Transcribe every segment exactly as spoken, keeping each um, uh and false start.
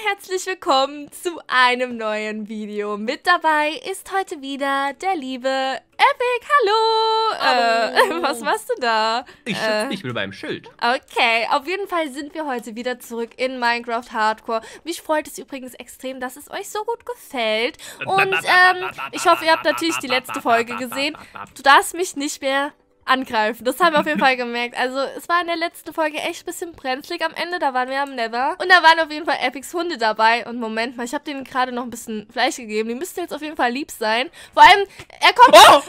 herzlich willkommen zu einem neuen Video. Mit dabei ist heute wieder der liebe Epic. Hallo! Hallo. Äh, was machst du da? Ich schütze äh, dich mit meinem Schild. Okay, auf jeden Fall sind wir heute wieder zurück in Minecraft Hardcore. Mich freut es übrigens extrem, dass es euch so gut gefällt. Und ähm, ich hoffe, ihr habt natürlich die letzte Folge gesehen. Du darfst mich nicht mehr angreifen. Das haben wir auf jeden Fall gemerkt. Also es war in der letzten Folge echt ein bisschen brenzlig am Ende. Da waren wir am Nether. Und da waren auf jeden Fall Epics Hunde dabei. Und Moment mal, ich habe denen gerade noch ein bisschen Fleisch gegeben. Die müssten jetzt auf jeden Fall lieb sein. Vor allem, er kommt... Oh!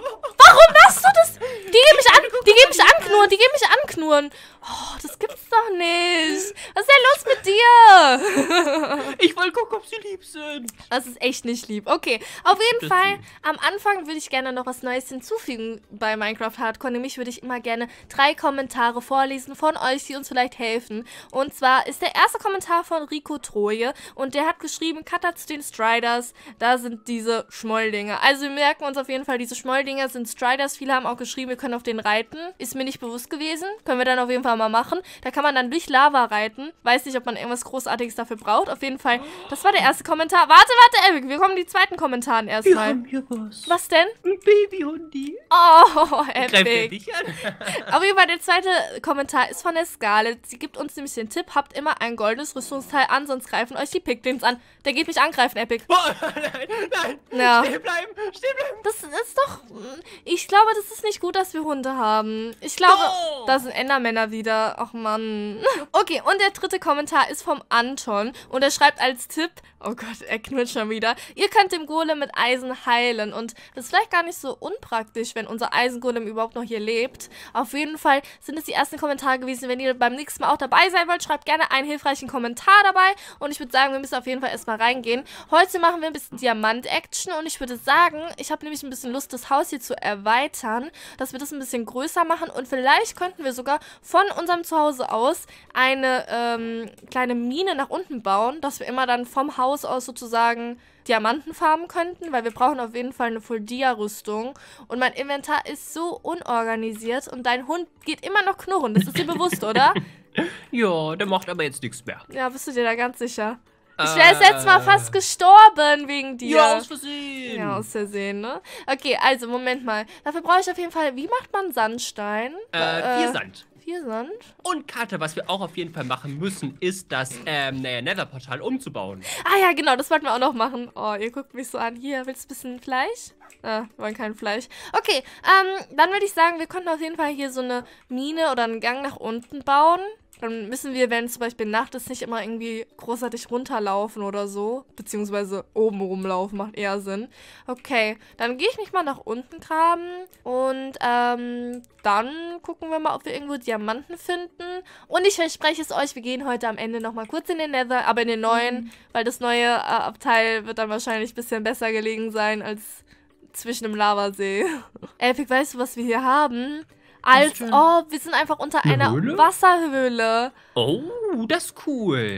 Warum machst du das? Die geben mich an, die geben mich anknurren. Die geben mich anknurren. Oh, das gibt's doch nicht. Was ist denn los mit dir? Ich wollte gucken, ob sie lieb sind. Das ist echt nicht lieb. Okay, auf jeden Fall, am Anfang würde ich gerne noch was Neues hinzufügen bei Minecraft Hardcore. Nämlich würde ich immer gerne drei Kommentare vorlesen von euch, die uns vielleicht helfen. Und zwar ist der erste Kommentar von Rico Troje. Und der hat geschrieben, Cutter zu den Striders. Da sind diese Schmolldinger. Also wir merken uns auf jeden Fall, diese Schmolldinger sind Striders. Viele haben auch geschrieben, wir können auf den reiten. Ist mir nicht bewusst gewesen. Können wir dann auf jeden Fall mal machen. Da kann man dann durch Lava reiten. Weiß nicht, ob man irgendwas Großartiges dafür braucht. Auf jeden Fall, das war der erste Kommentar. Warte, warte, Epic, wir kommen die zweiten Kommentaren erstmal. Wir haben hier was. Was denn? Ein Babyhundi. Oh, Greift er Epic. dich an? Auf jeden Fall, der zweite Kommentar ist von der Scarlett. Sie gibt uns nämlich den Tipp, habt immer ein goldenes Rüstungsteil an, sonst greifen euch die Piglins an. Der geht mich angreifen, Epic. Oh, nein, nein. Ja. Stehen bleiben, stehen bleiben. Das ist doch... Ich glaube, das ist nicht gut, dass wir Hunde haben. Ich glaube, Oh. da sind Endermänner wieder. Ach, Mann. Okay, und der dritte Kommentar ist vom Anton. Und er schreibt als Tipp... Oh Gott, er knurrt schon wieder. Ihr könnt den Golem mit Eisen heilen. Und das ist vielleicht gar nicht so unpraktisch, wenn unser Eisengolem überhaupt noch hier lebt. Auf jeden Fall sind es die ersten Kommentare gewesen. Wenn ihr beim nächsten Mal auch dabei sein wollt, schreibt gerne einen hilfreichen Kommentar dabei. Und ich würde sagen, wir müssen auf jeden Fall erstmal reingehen. Heute machen wir ein bisschen Diamant-Action. Und ich würde sagen, ich habe nämlich ein bisschen Lust, das Haus hier zu erweitern. Dass wir das ein bisschen größer machen. Und vielleicht könnten wir sogar von unserem Zuhause aus eine ähm, kleine Mine nach unten bauen. Dass wir immer dann vom Haus aus sozusagen Diamanten farmen könnten, weil wir brauchen auf jeden Fall eine Full-Dia-Rüstung. Und mein Inventar ist so unorganisiert und dein Hund geht immer noch knurren. Das ist dir bewusst, oder? Ja, der macht aber jetzt nichts mehr. Ja, bist du dir da ganz sicher? Ich Äh, wäre jetzt mal fast gestorben wegen dir. Ja, aus Versehen. Ja, aus Versehen, ne? Okay, also, Moment mal. Dafür brauche ich auf jeden Fall, wie macht man Sandstein? Äh, vier Sand. Vier Sand? Und Karte, was wir auch auf jeden Fall machen müssen, ist das ähm, naja, Nether-Portal umzubauen. Ah ja, genau, das wollten wir auch noch machen. Oh, ihr guckt mich so an. Hier, willst du ein bisschen Fleisch? Ah, wir wollen kein Fleisch. Okay, ähm, dann würde ich sagen, wir könnten auf jeden Fall hier so eine Mine oder einen Gang nach unten bauen. Dann müssen wir, wenn zum Beispiel Nacht ist, nicht immer irgendwie großartig runterlaufen oder so. Beziehungsweise oben rumlaufen, macht eher Sinn. Okay, dann gehe ich mich mal nach unten graben. Und ähm, dann gucken wir mal, ob wir irgendwo Diamanten finden. Und ich verspreche es euch, wir gehen heute am Ende nochmal kurz in den Nether, aber in den neuen. Mhm. Weil das neue äh, Abteil wird dann wahrscheinlich ein bisschen besser gelegen sein als zwischen dem Lavasee. Epic, weißt du, was wir hier haben? Als ob, wir sind einfach unter Eine einer Höhle? Wasserhöhle. Oh, das ist cool.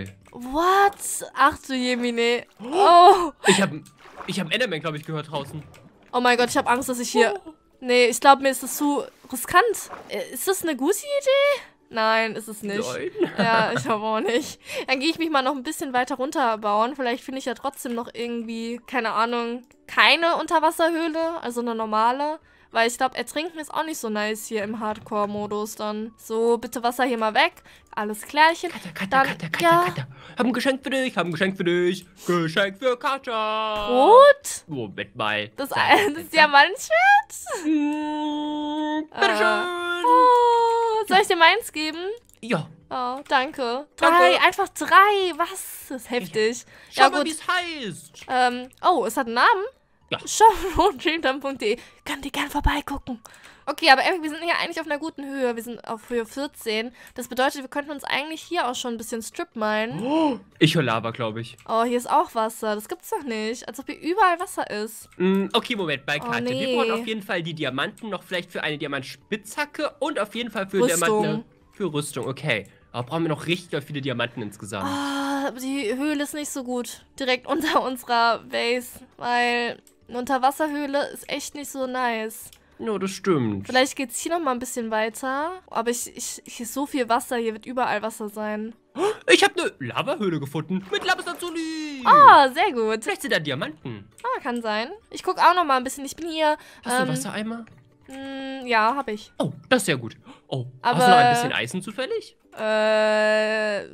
What? Ach du Jemine. Oh. Ich habe ich hab Enderman, glaube ich, gehört draußen. Oh mein Gott, ich habe Angst, dass ich hier... Nee, ich glaube, mir ist das zu riskant. Ist das eine gute Idee? Nein, ist es nicht. Nein. Ja, ich glaube auch nicht. Dann gehe ich mich mal noch ein bisschen weiter runter bauen. Vielleicht finde ich ja trotzdem noch irgendwie, keine Ahnung, keine Unterwasserhöhle, also eine normale. Weil ich glaube, ertrinken ist auch nicht so nice hier im Hardcore-Modus dann. So, bitte Wasser hier mal weg. Alles klärchen. Katja, Katja, dann, Katja, Katja, ja. Katja. Hab ein Geschenk für dich, hab ein Geschenk für dich. Geschenk für Katja. Brot? Moment mal. Das, das Diamantschwert? Mmh, bitteschön. Äh. Oh, soll ich dir meins geben? Ja. Oh, danke. Drei, Danke. einfach drei. Was? Das ist heftig. Schau Ja, mal, gut. wie es heißt. Ähm, oh, es hat einen Namen? Ja. shop punkt de. Könnt ihr gerne vorbeigucken. Okay, aber wir sind hier eigentlich auf einer guten Höhe. Wir sind auf Höhe vierzehn. Das bedeutet, wir könnten uns eigentlich hier auch schon ein bisschen Strip minen. Oh, ich höre Lava, glaube ich. Oh, hier ist auch Wasser. Das gibt's doch nicht. Als ob hier überall Wasser ist. Mm, okay, Moment, bei Oh, Karte. nee. Wir brauchen auf jeden Fall die Diamanten noch vielleicht für eine Diamantspitzhacke und auf jeden Fall für Rüstung. Diamanten. Für Rüstung, okay. Aber brauchen wir noch richtig viele Diamanten insgesamt. Ah, aber die Höhle ist nicht so gut. Direkt unter unserer Base. Weil eine Unterwasserhöhle ist echt nicht so nice. Ja, das stimmt. Vielleicht geht's hier noch mal ein bisschen weiter. Aber ich, ich, hier ist so viel Wasser. Hier wird überall Wasser sein. Ich habe eine Lavahöhle gefunden mit Lapislazuli. Ah, sehr gut. Vielleicht sind da Diamanten. Ah, kann sein. Ich gucke auch noch mal ein bisschen. Ich bin hier. Hast ähm, du Wassereimer? Mh, ja, habe ich. Oh, das ist sehr gut. Oh, Aber- hast du noch ein bisschen Eisen zufällig? Äh,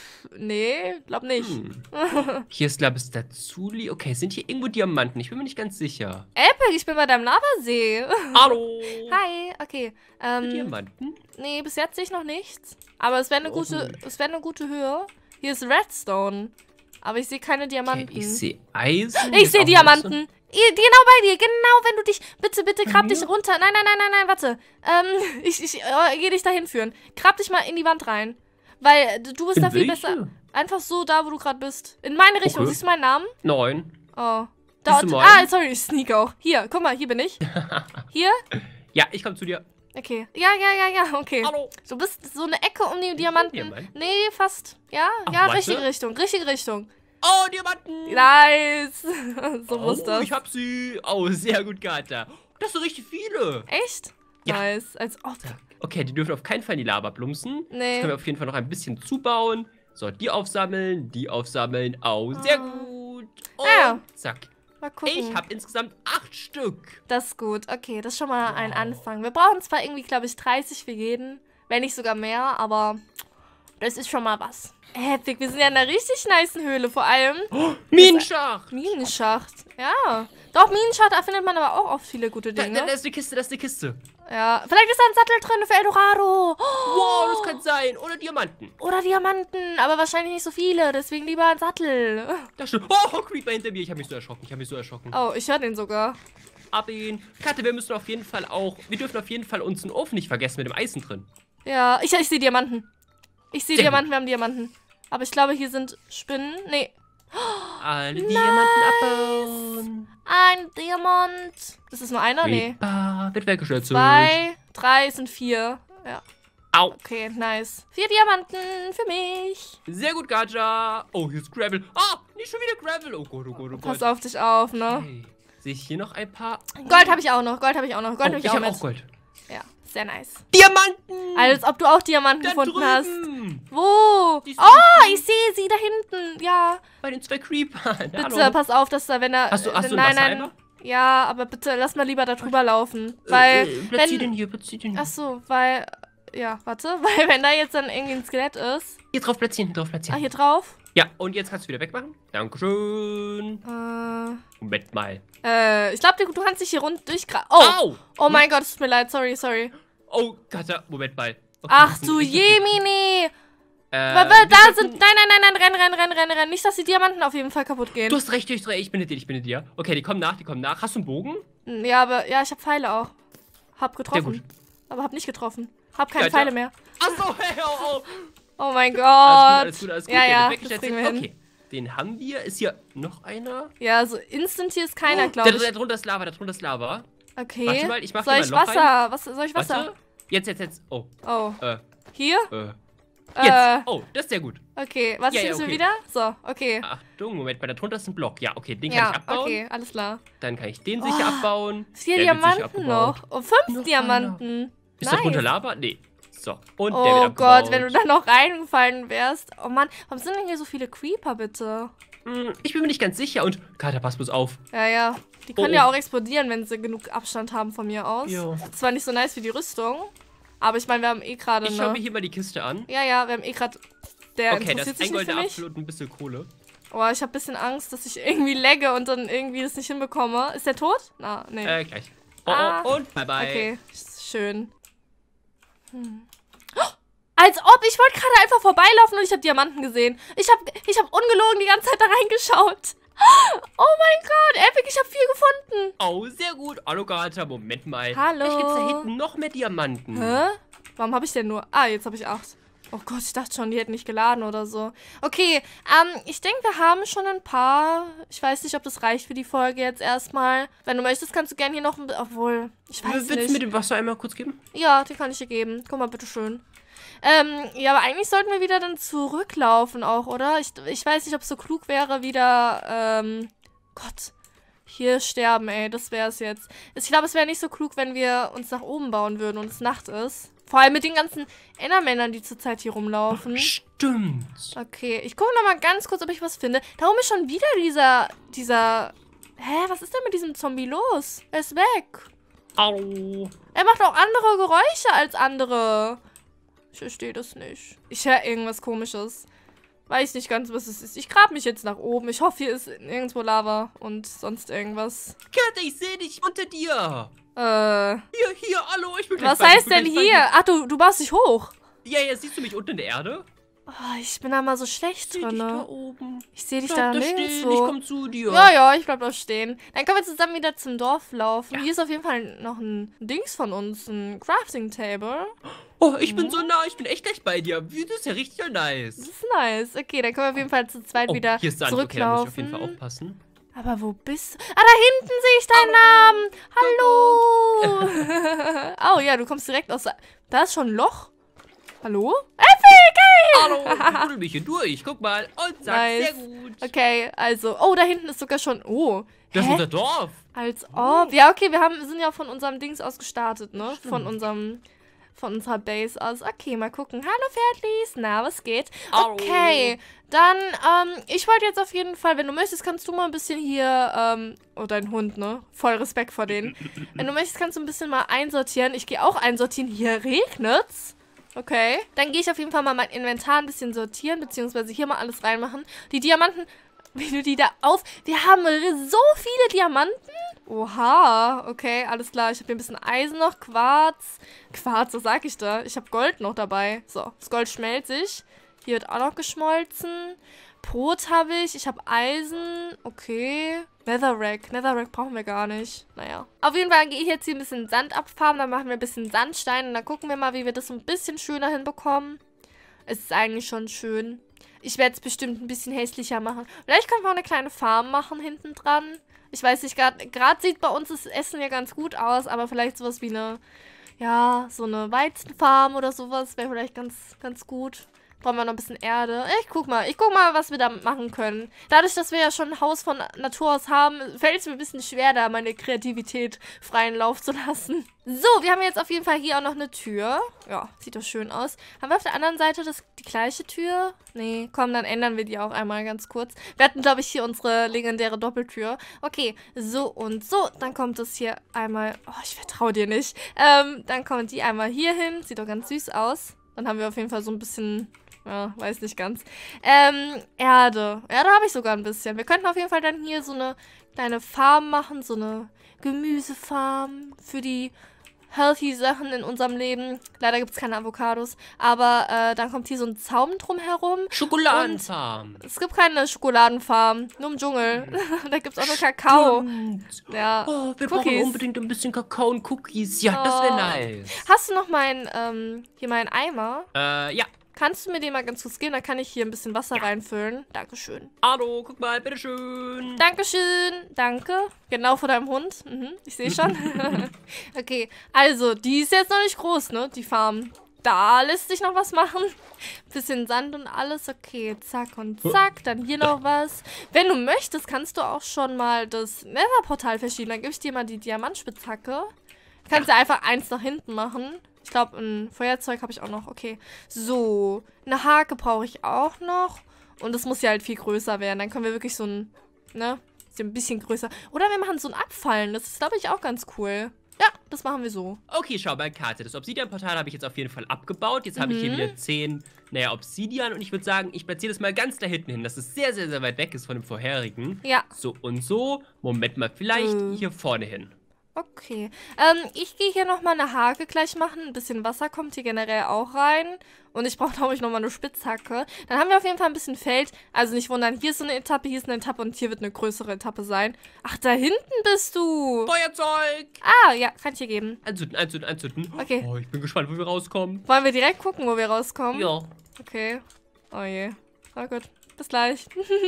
nee, glaub nicht. Hm. Hier ist Lapislazuli. Okay, sind hier irgendwo Diamanten? Ich bin mir nicht ganz sicher. Epic, ich bin bei deinem Lavasee. Hallo. Hi, okay. Ähm, Diamanten? nee, bis jetzt sehe ich noch nichts. Aber es wäre eine Och gute, nicht. es wäre eine gute Höhe. Hier ist Redstone. Aber ich sehe keine Diamanten. Okay, ich sehe Eisen. Ich Ist sehe auch Diamanten. I- Genau bei dir, genau wenn du dich. Bitte, bitte, Bei grab mir? dich runter. Nein, nein, nein, nein, nein, warte. Ähm, ich, ich äh, gehe dich dahin führen. Grab dich mal in die Wand rein. Weil äh, du bist In da viel welche? besser. Einfach so da, wo du gerade bist. In meine Richtung. Okay. Siehst du meinen Namen? Neun. Oh. Siehst Da, du ah, meinen? sorry, ich sneak auch. Hier, guck mal, hier bin ich. Hier? Ja, ich komme zu dir. Okay. Ja, ja, ja, ja, okay. Hallo. Du bist so eine Ecke um die Diamanten. Diamanten? Nee, fast. Ja, Ach, ja, warte. richtige Richtung, richtige Richtung. Oh, Diamanten. Nice. so Oh, muss das. ich hab sie. Oh, sehr gut, Gata. Das sind richtig viele. Echt? Ja. Nice. Als ob. Okay, die dürfen auf keinen Fall in die Lava plumpsen. Das Nee. können wir auf jeden Fall noch ein bisschen zubauen. So, die aufsammeln, die aufsammeln. Oh, sehr Ah. gut. Und Ja. zack. Mal gucken. Ich habe insgesamt acht Stück. Das ist gut. Okay, das ist schon mal ein Wow. Anfang. Wir brauchen zwar irgendwie, glaube ich, dreißig für jeden. Wenn nicht sogar mehr, aber das ist schon mal was. Epic, wir sind ja in einer richtig nice Höhle. Vor allem Oh, Minenschacht. Minenschacht. Ja. Doch, Minenschacht, da findet man aber auch oft viele gute Da, Dinge. da, da ist eine Kiste, da ist eine Kiste. Ja. Vielleicht ist da ein Sattel drin für Eldorado. Wow, das kann sein. Oder Diamanten. Oder Diamanten, aber wahrscheinlich nicht so viele. Deswegen lieber ein Sattel. Da stimmt. Oh, Creeper hinter mir. Ich habe mich so erschrocken. Ich habe mich so erschrocken. Oh, ich höre den sogar. Ab ihn. Katze, wir müssen auf jeden Fall auch. Wir dürfen auf jeden Fall unseren Ofen nicht vergessen mit dem Eisen drin. Ja, ich, ich sehe Diamanten. Ich sehe Sehr Diamanten, wir haben Diamanten. Aber ich glaube, hier sind Spinnen. Nee, Alle Diamanten abbauen. ein Diamant. Das ist nur einer? Nee. Creeper wird weggeschützt. Zwei, drei, es sind vier. Ja, Au. okay, nice. Vier Diamanten für mich. Sehr gut, Gaja. Oh, hier ist Gravel. Ah, nicht schon wieder Gravel. Oh Gott, oh Gott, oh Gott. Pass auf dich auf, ne? Hey, sehe ich hier noch ein paar? Gold habe ich auch noch, Gold habe ich auch noch. Gold Oh, habe ich, ich auch habe mit. auch Gold. Ja, sehr nice. Diamanten. Als ob du auch Diamanten Da gefunden hast. drüben. Wo? Die sind Oh, ich sehe sie da hinten. Ja. Bei den zwei Creepern. Bitte, Hallo. pass auf, dass da, wenn er. Hast du- hast du nein, einen nein. Wassereimer? Ja, aber bitte lass mal lieber da drüber laufen. Weil. Äh, äh, platzier den wenn, hier, platzier den hier. ach so, weil. Ja, warte. Weil, wenn da jetzt dann irgendwie ein Skelett ist. Hier drauf platzieren, hier drauf Ah, platzieren. hier drauf. Ja, und jetzt kannst du wieder wegmachen. Dankeschön. Äh. Moment mal. Äh, ich glaube, du, du kannst dich hier rund durchgraben. Oh! Au! Oh mein Gott, es tut mir leid. Sorry, sorry. Oh, Katja, Moment mal. Okay, Ach das ist du ein- Jemini! Äh, Wa- wa- wir Da sollten- sind. Nein, nein, nein, nein, renn, renn, renn, renn, renn. Nicht, dass die Diamanten auf jeden Fall kaputt gehen. Du hast recht, du hast recht. Ich bin hinter dir, ich bin hinter dir. Okay, die kommen nach, die kommen nach. Hast du einen Bogen? Ja, aber. Ja, ich habe Pfeile auch. Hab getroffen. gut. Aber hab nicht getroffen. Hab keine Ja, Pfeile ja. mehr. Achso, hey, oh, oh. Oh mein Gott. Alles gut, alles gut, alles gut. Ja, Der ja, wird das weggestellt. kriegen wir hin. Okay, den haben wir. Ist hier noch einer? Ja, so instant hier ist keiner, Oh, glaube da, da ich. drunter ist Lava, da drunter ist Lava. Okay. Warte mal, ich mach soll hier ich mal ein Loch Wasser? Was, soll ich Wasser? Warte. Jetzt, jetzt, jetzt. Oh, Oh. äh, Hier? äh. Jetzt. Äh, Oh, das ist sehr gut. okay. Was Ja, ja, schiebst du okay. wieder? So, okay. Achtung, Moment, bei der drunter ist ein Block. Ja, okay, den kann Ja, ich abbauen. okay, alles klar. Dann kann ich den sicher Oh, abbauen. Vier Der wird sicher Diamanten abgebaut. noch. Oh, fünf Noch Diamanten. Ist nice. da drunter Lava? Nee. So, und der wird Oh abgebaut. Gott, wenn du da noch reingefallen wärst. Oh Mann, warum sind denn hier so viele Creeper, bitte? Hm, Ich bin mir nicht ganz sicher. Und, Kater, pass bloß auf. Ja, ja. Die Oh, können oh. ja auch explodieren, wenn sie genug Abstand haben von mir aus. Jo. Zwar nicht so nice wie die Rüstung, aber ich meine, wir haben eh gerade Ich schaue mir ne? hier mal die Kiste an. Ja, ja, wir haben eh gerade. Der Okay, das interessiert ist ein sich nicht für goldener mich. Apfel und ein bisschen Kohle. Oh, ich habe ein bisschen Angst, dass ich irgendwie lagge und dann irgendwie das nicht hinbekomme. Ist der tot? Na, nee. Äh, gleich. Oh, Ah. oh, und bye bye. Okay, schön. Hm. Oh, als ob, ich wollte gerade einfach vorbeilaufen und ich habe Diamanten gesehen. Ich habe ich hab ungelogen die ganze Zeit da reingeschaut. Oh mein Gott, Epic, ich habe vier gefunden. Oh, sehr gut. Hallo, Kater, Moment mal. Hallo. Vielleicht gibt's da hinten noch mehr Diamanten. Hä? Warum habe ich denn nur... Ah, jetzt habe ich acht. Oh Gott, ich dachte schon, die hätten nicht geladen oder so. Okay, ähm, ich denke, wir haben schon ein paar. Ich weiß nicht, ob das reicht für die Folge jetzt erstmal. Wenn du möchtest, kannst du gerne hier noch ein... Obwohl, ich weiß Willst du nicht. mir den Wasser einmal kurz geben? Ja, den kann ich dir geben. Guck mal, bitteschön. Ähm, ja, aber eigentlich sollten wir wieder dann zurücklaufen auch, oder? Ich, ich weiß nicht, ob es so klug wäre, wieder, ähm, Gott, hier sterben, ey. Das wäre es jetzt. Ich glaube, es wäre nicht so klug, wenn wir uns nach oben bauen würden und es Nacht ist. Vor allem mit den ganzen Endermännern, die zurzeit hier rumlaufen. Stimmt. Okay, ich gucke nochmal ganz kurz, ob ich was finde. Da oben ist schon wieder dieser, dieser... Hä, was ist denn mit diesem Zombie los? Er ist weg. Au. Er macht auch andere Geräusche als andere. Ich verstehe das nicht. Ich höre irgendwas Komisches. Weiß nicht ganz, was es ist. Ich grab mich jetzt nach oben. Ich hoffe, hier ist irgendwo Lava und sonst irgendwas. Kette, ich sehe dich unter dir. Äh. Hier, hier, hallo, ich bin gleich Was bei dir, heißt ich bin denn gleich bei hier? Ach, du, du baust dich hoch. dir. Ja, ja, siehst du mich unten in der Erde? Oh, ich bin da mal so schlecht Ich seh dich da drin. oben. Ich sehe dich Bleib da da stehen, nirgendwo. ich komm zu dir. Ja, ja, ich bleib da stehen. Dann können wir zusammen wieder zum Dorf laufen. Ja. Hier ist auf jeden Fall noch ein Dings von uns, ein Crafting Table. Oh, ich bin so nah, ich bin echt gleich bei dir. Das ist ja richtig nice. Das ist nice. Okay, dann können wir auf jeden Fall zu zweit Oh, wieder hier ist Sand. Okay, da muss ich auf zurücklaufen. jeden Fall aufpassen. Aber wo bist du? Ah, da hinten sehe ich deinen Namen. Hallo. Oh ja, du kommst direkt aus... Da ist schon ein Loch. Hallo? Äpfel, geil. Hallo, ich buddel mich hier durch. Guck mal. Und zack, Nice. sehr gut. Okay, also... Oh, da hinten ist sogar schon... Oh. Das ist Hä? unser Dorf. Als ob. Ja, okay, wir haben, sind ja von unserem Dings aus gestartet, ne? Von unserem... Von unserer Base aus. Okay, mal gucken. Hallo, Pferdlis. Na, was geht? Okay, dann, ähm, ich wollte jetzt auf jeden Fall, wenn du möchtest, kannst du mal ein bisschen hier, ähm, oh, dein Hund, ne? Voll Respekt vor denen. Wenn du möchtest, kannst du ein bisschen mal einsortieren. Ich gehe auch einsortieren. Hier regnet's. Okay. Dann gehe ich auf jeden Fall mal mein Inventar ein bisschen sortieren, beziehungsweise hier mal alles reinmachen. Die Diamanten, wie du die da auf... Wir haben so viele Diamanten. Oha, okay, alles klar. Ich habe hier ein bisschen Eisen noch, Quarz. Quarz, was sag ich da? Ich habe Gold noch dabei. So, das Gold schmelzig. Hier wird auch noch geschmolzen. Brot habe ich. Ich habe Eisen. Okay. Netherrack. Netherrack brauchen wir gar nicht. Naja. Auf jeden Fall gehe ich jetzt hier ein bisschen Sand abfarmen. Dann machen wir ein bisschen Sandstein. Und dann gucken wir mal, wie wir das so ein bisschen schöner hinbekommen. Es ist eigentlich schon schön. Ich werde es bestimmt ein bisschen hässlicher machen. Vielleicht können wir auch eine kleine Farm machen hinten dran. Ich weiß nicht, gerade sieht bei uns das Essen ja ganz gut aus, aber vielleicht sowas wie eine, ja, so eine Weizenfarm oder sowas wäre vielleicht ganz, ganz gut. Brauchen wir noch ein bisschen Erde. Ich guck mal, ich guck mal, was wir da machen können. Dadurch, dass wir ja schon ein Haus von Natur aus haben, fällt es mir ein bisschen schwer, da meine Kreativität freien Lauf zu lassen. So, wir haben jetzt auf jeden Fall hier auch noch eine Tür. Ja, sieht doch schön aus. Haben wir auf der anderen Seite das, die gleiche Tür? Nee, komm, dann ändern wir die auch einmal ganz kurz. Wir hatten, glaube ich, hier unsere legendäre Doppeltür. Okay, so und so. Dann kommt es hier einmal... Oh, ich vertraue dir nicht. Ähm, dann kommt die einmal hier hin. Sieht doch ganz süß aus. Dann haben wir auf jeden Fall so ein bisschen... Ja, weiß nicht ganz. Ähm, Erde. Erde habe ich sogar ein bisschen. Wir könnten auf jeden Fall dann hier so eine kleine Farm machen. So eine Gemüsefarm für die healthy Sachen in unserem Leben. Leider gibt es keine Avocados. Aber äh, dann kommt hier so ein Zaun drumherum. Schokoladenfarm. Es gibt keine Schokoladenfarm. Nur im Dschungel. Da gibt es auch nur Kakao. Stimmt. Ja. Oh, wir Cookies. brauchen unbedingt ein bisschen Kakao und Cookies. Ja, das wäre Oh. nice. Hast du noch meinen, ähm, hier meinen Eimer? Äh, ja. Kannst du mir den mal ganz kurz geben? Dann kann ich hier ein bisschen Wasser reinfüllen. Dankeschön. Hallo, guck mal, bitteschön. Dankeschön. Danke. Genau vor deinem Hund. Mhm, ich sehe schon. Okay, also, die ist jetzt noch nicht groß, ne? Die Farm. Da lässt sich noch was machen. Bisschen Sand und alles. Okay, zack und zack. Dann hier noch was. Wenn du möchtest, kannst du auch schon mal das Nether-Portal verschieben. Dann gebe ich dir mal die Diamantspitzhacke. Kannst du einfach eins nach hinten machen. Ich glaube, ein Feuerzeug habe ich auch noch. Okay. So. Eine Hake brauche ich auch noch. Und das muss ja halt viel größer werden. Dann können wir wirklich so ein, ne? So ein bisschen größer. Oder wir machen so ein Abfallen. Das ist, glaube ich, auch ganz cool. Ja, das machen wir so. Okay, schau mal, Karte. Das Obsidian-Portal habe ich jetzt auf jeden Fall abgebaut. Jetzt habe ich hier Mhm. wieder zehn, naja, Obsidian. Und ich würde sagen, ich platziere das mal ganz da hinten hin, dass es sehr, sehr, sehr weit weg ist von dem vorherigen. Ja. So und so. Moment mal, vielleicht Äh. hier vorne hin. Okay. Ähm, ich gehe hier nochmal eine Hake gleich machen. Ein bisschen Wasser kommt hier generell auch rein. Und ich brauche, glaube ich, nochmal eine Spitzhacke. Dann haben wir auf jeden Fall ein bisschen Feld. Also nicht wundern, hier ist so eine Etappe, hier ist eine Etappe und hier wird eine größere Etappe sein. Ach, da hinten bist du. Feuerzeug! Ah, ja, kann ich hier geben. Anzünden, anzünden, anzünden. Okay. Oh, ich bin gespannt, wo wir rauskommen. Wollen wir direkt gucken, wo wir rauskommen? Ja. Okay. Oh je. Oh gut. Bis gleich.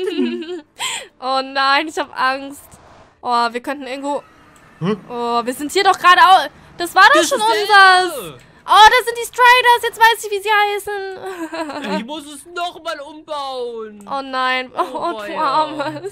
Oh nein, ich habe Angst. Oh, wir könnten irgendwo... Oh, wir sind hier doch gerade auch... Das war doch Das schon ist unseres. Ende. Oh, das sind die Striders. Jetzt weiß ich, wie sie heißen. Ich muss es nochmal umbauen. Oh nein. Oh, Oh, und weia. Armes.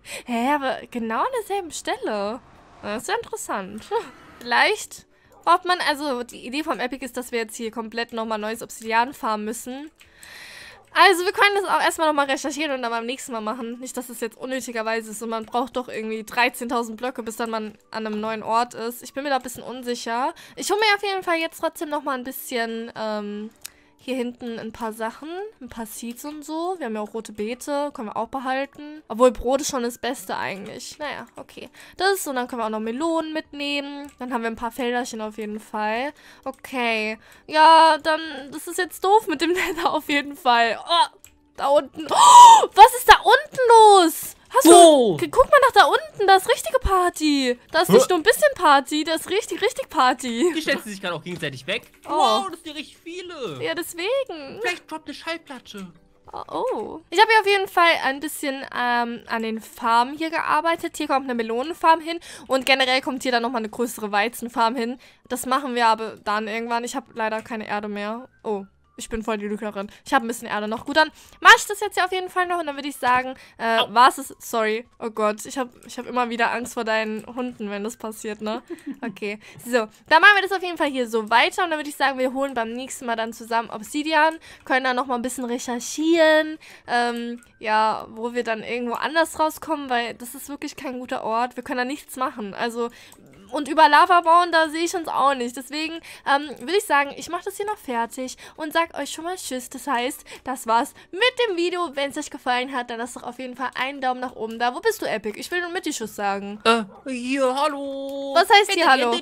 Hä, aber genau an derselben Stelle. Das ist ja interessant. Vielleicht braucht man, also die Idee vom Epic ist, dass wir jetzt hier komplett nochmal neues Obsidian farmen müssen. Also wir können das auch erstmal nochmal recherchieren und dann beim nächsten Mal machen. Nicht, dass es jetzt unnötigerweise ist und man braucht doch irgendwie dreizehntausend Blöcke, bis dann man an einem neuen Ort ist. Ich bin mir da ein bisschen unsicher. Ich hole mir auf jeden Fall jetzt trotzdem nochmal ein bisschen, ähm, hier hinten ein paar Sachen, ein paar Seeds und so. Wir haben ja auch rote Beete, können wir auch behalten. Obwohl Brot ist schon das Beste eigentlich. Naja, okay. Das und dann können wir auch noch Melonen mitnehmen. Dann haben wir ein paar Felderchen auf jeden Fall. Okay. Ja, dann, das ist jetzt doof mit dem Nether auf jeden Fall. Oh, da unten. Oh, was ist da unten los? Hast Wo? du, guck mal nach da unten, da ist richtige Party. Da ist nicht nur ein bisschen Party, da ist richtig, richtig Party. Die stellen sich gerade auch gegenseitig weg. Oh. Wow, das sind ja richtig viele. Ja, deswegen. Vielleicht droppt eine Schallplatte. Oh, oh. Ich habe hier auf jeden Fall ein bisschen ähm, an den Farmen hier gearbeitet. Hier kommt eine Melonenfarm hin und generell kommt hier dann nochmal eine größere Weizenfarm hin. Das machen wir aber dann irgendwann. Ich habe leider keine Erde mehr. Oh. Ich bin voll die Lügnerin. Ich habe ein bisschen Erde noch. Gut, dann mache ich das jetzt ja auf jeden Fall noch. Und dann würde ich sagen, äh, war es... Sorry. Oh Gott. Ich habe ich hab immer wieder Angst vor deinen Hunden, wenn das passiert, ne? Okay. So, dann machen wir das auf jeden Fall hier so weiter. Und dann würde ich sagen, wir holen beim nächsten Mal dann zusammen Obsidian. Können dann nochmal ein bisschen recherchieren. Ähm, ja, wo wir dann irgendwo anders rauskommen, weil das ist wirklich kein guter Ort. Wir können da nichts machen. Also... Und über Lava bauen, da sehe ich uns auch nicht. Deswegen ähm, würde ich sagen, ich mache das hier noch fertig und sag euch schon mal Tschüss. Das heißt, das war's mit dem Video. Wenn es euch gefallen hat, dann lasst doch auf jeden Fall einen Daumen nach oben da. Wo bist du, Epic? Ich will nur mit die Tschüss sagen. Äh, hier, hallo. Was heißt hier Hallo?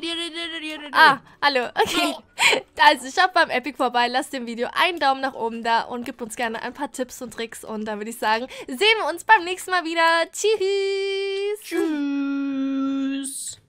Ah, hallo. Okay. Also, schaut beim Epic vorbei, lasst dem Video einen Daumen nach oben da und gebt uns gerne ein paar Tipps und Tricks. Und dann würde ich sagen, sehen wir uns beim nächsten Mal wieder. Tschüss. Tschüss.